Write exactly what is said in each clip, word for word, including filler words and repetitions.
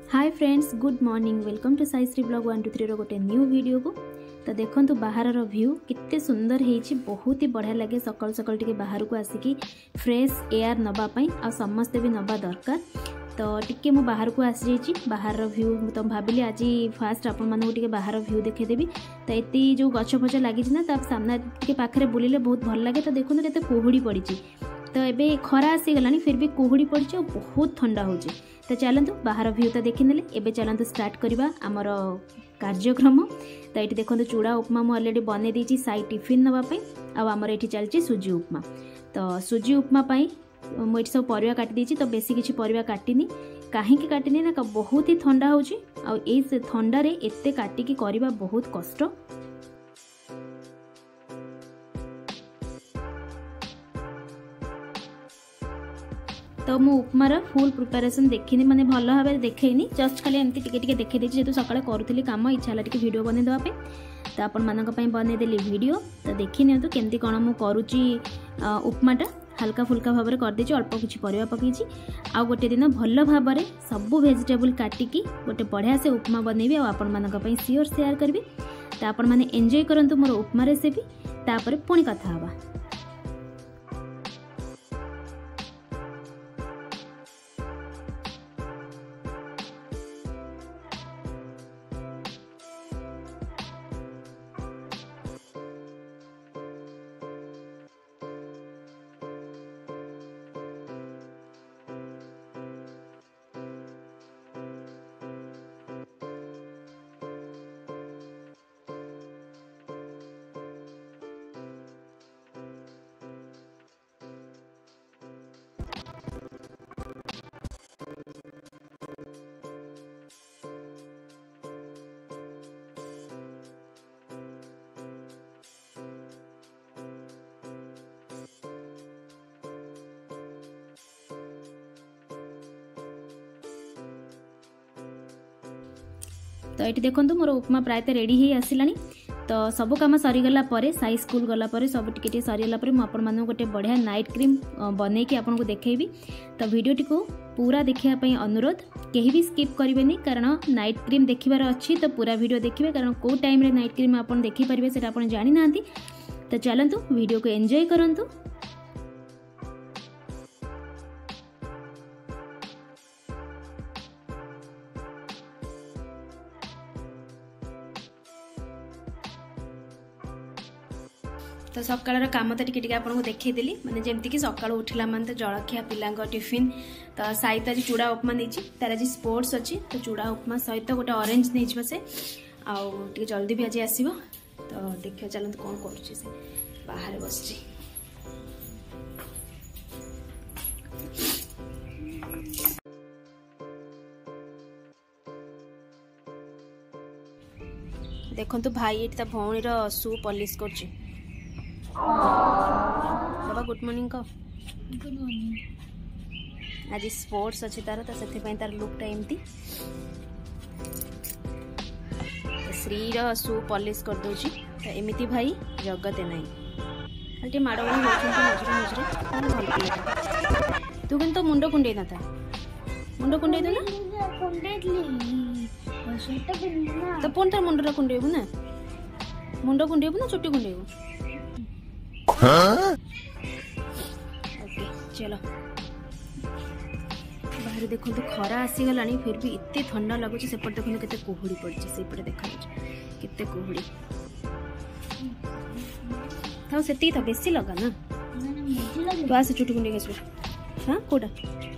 Hi friends, good morning. Welcome to Saishree blog one two three रो गोटे new video को। तो देखो बाहर व्यू कितने सुंदर है, बहुत ही बढ़िया लगे सकाल सकाल टे बाहर को आसिकी फ्रेश एयर नवापाई आ समस्ते भी नवा दरकार। तो टिके मु बाहर को आसी जाइए बाहर व्यू। तो भाविली आज फास्ट आपण मानक टिके बाहर व्यू देखेदेवी। तो ये जो गछ फछ लगी ना सामना टिके पाखे बुलिले बहुत भल लगे। तो देखो केते कुहुड़ी पड़ी। तो ये खरा आसीगलानी फिर भी कुहुड़ी पड़ी और बहुत ठंडा हो। तो चलतु बाहर व्यू तो देखने एवं चलतु स्टार्ट करवा आमर कार्यक्रम। तो ये देखो चूड़ा उपमा मुझे अलरेडी बनई देती साई टिफिन नापी। आमर ये चलती सुजी उपमा। तो सुजी उपमा मुझे सब परिवा काटी देती। तो बेसी किसी परिवा काटिनी कहीं काटिनी ना बहुत ही ठंडा हो ठंडारे एते काटिकी करवा बहुत कष्ट। तो मु उपमार फुल प्रिपरेशन देखनी माने भल भाव देखनी जस्ट खाली एमती टिके टिके देखे देछि। जेतु सकाळे करूथली काम इच्छा हला टिके वीडियो बने देबा पे। तो आपण मानक पई बने देली वीडियो। तो देखि नियंतु केमती कोन मु करूची उपमाटा हल्का फुल्का भाव में कर देछि। अल्प किछि परिवा पकेछि। आ गोटे दिन भल भाव में सबु वेजिटेबल काटिकी गोटे बढ़िया से उपमा बनैबी। आ आपण मानक पई सियोर शेयर करबी। तो आपण माने एंजॉय करंतु मोर उपमा रेसिपी। तापर पुणी कथा हवा। तो ये देखो मोर उपमा प्रायतः रेडी ही आसलानी। तो सब कम सरीगला साई स्कूल गला सब टिके सरीगला मुझे गोटे बढ़िया नाइट क्रीम बनईकी आपको देखी। तो वीडियोटी को पूरा देखापी अनुरोध, कहीं भी स्किप करेंगे कारण नाइट क्रीम देखार अच्छी। तो पूरा वीडियो देखिए कारण कौ टाइम रे नाइट क्रीम आप देखिपारे से आप जानी ना। तो चलतु वीडियो को एंजॉय करंतु। तो सकाळ कम तो टिके टिके आपको देखईदेली माने जमती कि सकाळ उठला मान तो जलखिया पिला टिफिन। तो साई तो आज चूड़ा उपमा नहीं तार आज स्पोर्ट्स अच्छी। तो चूड़ा उपमा सहित गोटे ऑरेंज नहीं से आउ जल्दी भी आज आसो। तो देखिए चलते कौन कर बाहर बस। देखो भाई ये भौणीर शू पॉलिश कर। बाबा गुड मॉर्निंग कह। Good morning. आज स्पोर्ट्स अच्छी तार तो से तार लुकटा एमती श्रीर शू पॉलिश कर दूची। तो एमती भाई जगते ना खाली माड़ गोड़ मझे मझे भल पिला। तू कि मुंड कुंडे ना था मुंड कुंडे दे ना। तो पुणी तार मुंडा कुंडेबू ना मुंड कुंडेबू ना चुट्टी कुंडेबू। ओके चलो बाहर देखो तो खरा आसीगला फिर भी इतने ठंडा लगुच। सेपटे देखो केते कुहुड़ी पड़ी से देखा केते कुहुड़ी था से तो बेसी लगा ना। तो आसे चुटी कुंडे हाँ कोटा।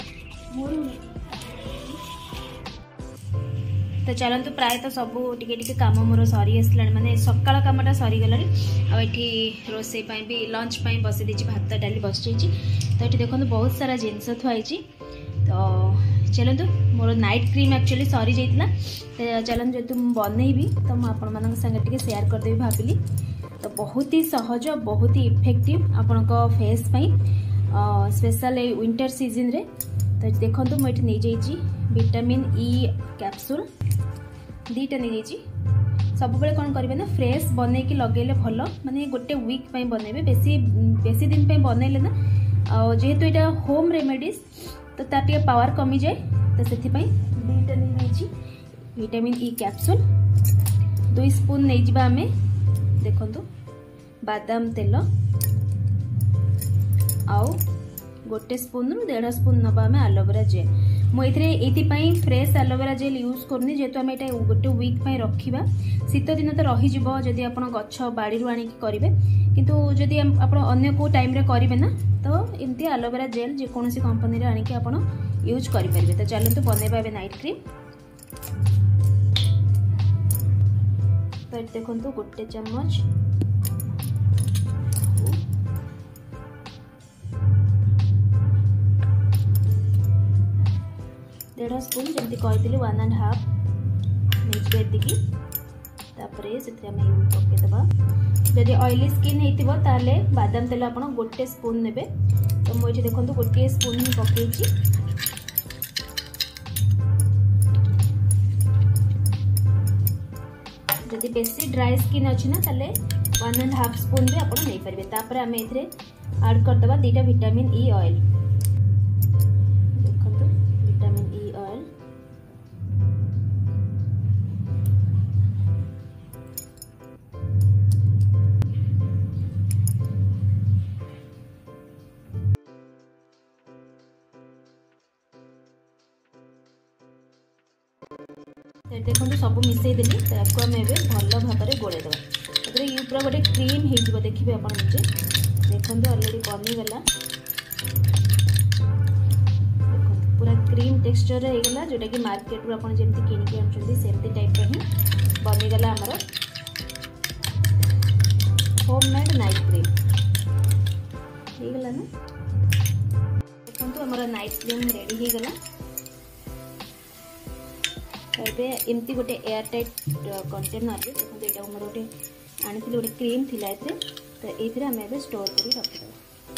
तो चलतु प्राय तो सब टिके टिके काम मोर सरी आसला माने सकाळ कामटा सरीगला। आठी रोसई भी लंच पाई बसई देछि भात डाली बस जाइए। तो ये देखो बहुत सारा जिनस थुआई। तो चलतु मोर नाइट क्रीम एक्चुअली सरी जाइला। तो चलतु जेतु बनईबी तो मुझे संगे टिके शेयर करदेवी भाविली। तो बहुत ही सहज बहुत ही इफेक्टिव आपण फेस पाई स्पेशल विंटर सीजन रे। तो देखो मुझे नहीं जाइए विटामिन ई कैप्सूल दीटा नहीं जाइए। सब बेले कौन करेंगे ना फ्रेश बनईकी लगेले भल माने गोटे वीक बनइबे बेसी बेसी दिन बनइले ना जेहेतु यहाँ होम रेमेडीज तो तार टे पावर कमी जाए तो से दुईटा नहीं विटामिन ई कैप्सूल दुई स्पून नहीं जा आम देखो बादाम तेल आउ गोटे स्पून रु डेढ़ स्पून नबा आम एलोवेरा जेल मुझे फ्रेश एलोवेरा जेल यूज करनी जेहेतु आम ये गोटे वीक रखा शीत दिन तो रही जदि आप गछ बाड़ी आणिक करेंगे किंतु जदि आप अन्य को टाइम रे करेंगे ना तो एमती एलोवेरा जेल जेकोसी कंपनी आणिक आप यूज करेंगे। तो चलते बनैबा ए नाइट क्रीम। तो देखो गोटे चम्मच डेढ़ स्पून जमी कही वन एंड हाफ नहीं तापर से पकईदे जदि ऑयली स्किन होती ताले बादाम तेल आप गोटे स्पून ने तो मुझे देखो गोटे स्पून ही पकई जदि बेसी ड्राई स्किन अच्छी ना ताले वन एंड हाफ स्पून भी आप नहीं पारे। तापर आम ए ऐड करदे दीटा विटामिन ई ऑयल देखो विटामिन ई ऑयल देखो सब मिसई देली ताको आम एबे भल भाव गोलेदे ये पूरा गोटे क्रीम हो देखिए आप निजे देखो ऑलरेडी बनीगला पूरा क्रीम टेक्सचर होगा जोटा कि मार्केट रू आप जमी किणिकी आनुंट सेमती टाइप ही बनीगला आमर होममेड नाइट क्रीम होगला ना देखो आमर नाइट क्रीम रेडी होगला। एमती गोटे एयर टाइट कंटेनर देखो यहाँ मोर गोटे आनी गोटे क्रीम थिला तो ये आम ए स्टोर कर रखिद।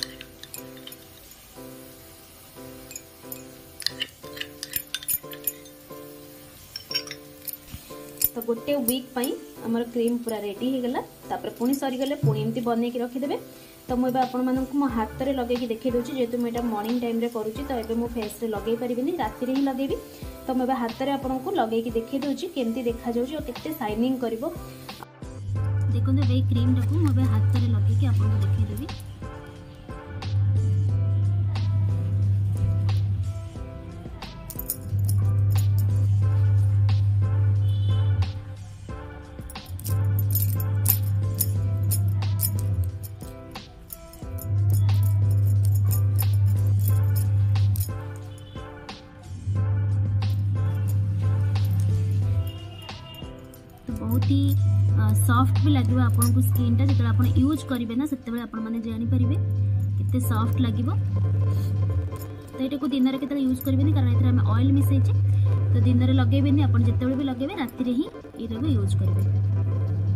तो गोटे वीक आमर क्रीम पूरा रेडी होगला तापर पुणी सरीगले पुणी एमती बनई रखिदे। तो मुझे आपण मानक मो हाथ में लगे देखी दूसरी जेहेतु मुझे मॉर्निंग टाइम रे करूची तो ये मो फेस रे लगे पारिबिनी राति रे ही लगेबी। तो मुझे हाथ में आपन को लगे देखी दूची केमती देखा जाउची और केते शाइनिंग करिवो देखो ये क्रीम टाकू मुझे हाथ में लगे आपन को देखी देबी। बहुत ही सॉफ्ट भी लगे आपन को स्किन टा जब आप यूज करेंगे ना से आप जानीपर केते सॉफ्ट लगे। तो ये दिन में केते यूज करेंगे कारण ये ऑयल मिसई तो दिन में लगे आप जिते भी लगे राति ही ये यूज करेंगे।